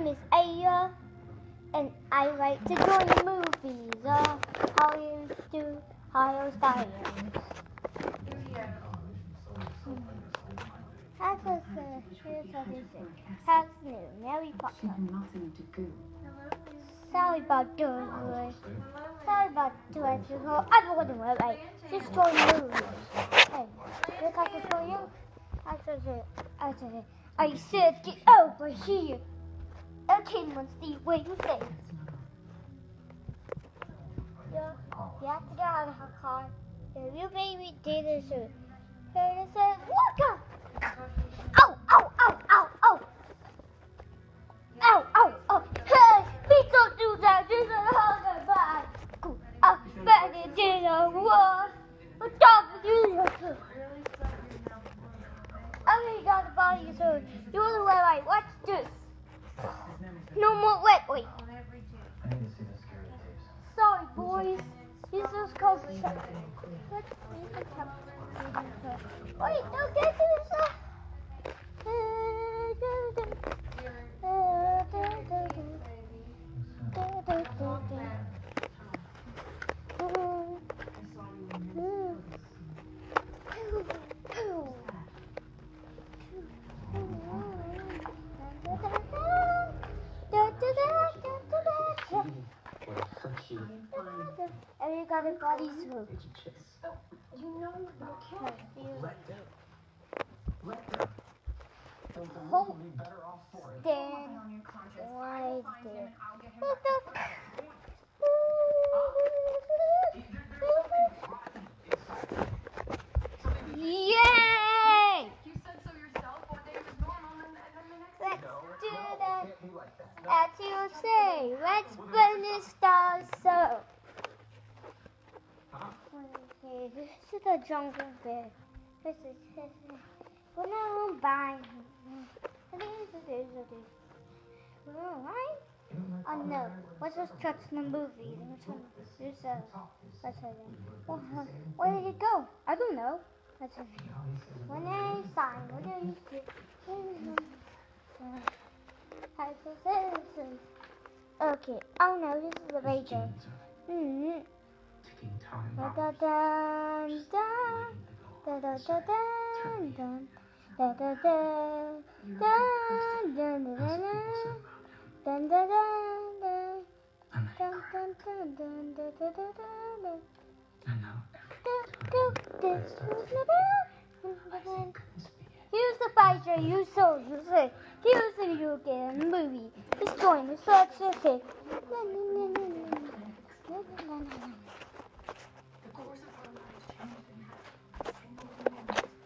name is Aya, and I like to join movies. Hollywood Studios. That's new. Mary Potter. Sorry about doing it. Sorry about doing it. I don't want to work. Just join movies. Hey, look, I can show you. I said, get over here. Okay, Steve, what do you say? Yeah, you have to get out of her car. If you baby did this, here it says, look up. Ow, ow, ow, ow, ow. Ow, ow, ow. Hey, please don't do that. This is a hard bad. I'm back in the war. I'm talking to you. I already got the body, so you want to wear like, watch this. No more wait. Sorry, boys. This is called check. Wait, don't get to this. And you got a body swoop. You know you can't. Let them. Hold Be better off for it. stand right there. Yay! You said so yourself. One day was normal, and then the next Let's day. do that. Can't be like that. As you say, let's burn this star so. Okay, this is the jungle bear. This is when I won't buy. Right? Oh no, let's just touch the movie. Where did it go? I don't know. When I sign, what do you see? Okay, oh no, this is the radio. Ticking time Da bombs. da da da da da da da da da da da da da. And they Dun, cried. dun, dun, dun, dun, dun, dun, dun. And now Here's the fighter you saw. You say, here's the you get in the movie. It's going to start to say.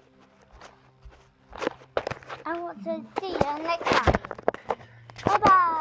I want to see you next time. Bye bye.